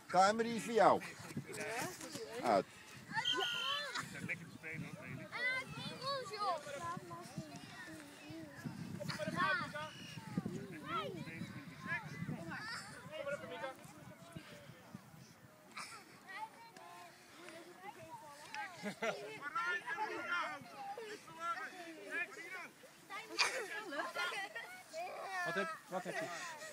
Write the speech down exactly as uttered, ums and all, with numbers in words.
Kamer is voor jou. Uit. Lekker te spelen hoor. Wat heb, wat heb je?